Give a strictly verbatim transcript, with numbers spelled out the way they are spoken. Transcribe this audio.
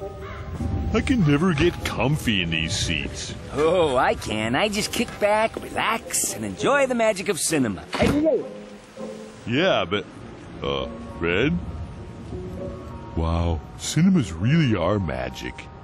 I can never get comfy in these seats. Oh, I can. I just kick back, relax, and enjoy the magic of cinema. Yeah, but... Uh, Red? Wow, cinemas really are magic.